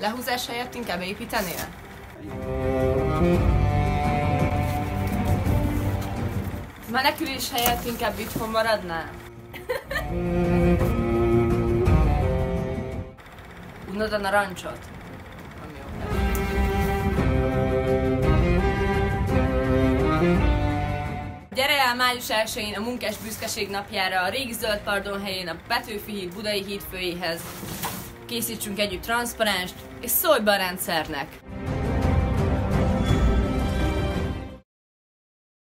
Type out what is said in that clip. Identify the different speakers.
Speaker 1: Lehúzás helyett inkább építenél? Menekülés helyett inkább itthon maradnál? Unod a narancsot? Ami jó. Gyere el május 1-én a Munkás Büszkeség napjára a régi Zöld Pardon helyén a Petőfi híd Budai híd főjéhez. Készítsünk együtt transzparenst, és szólj be a rendszernek!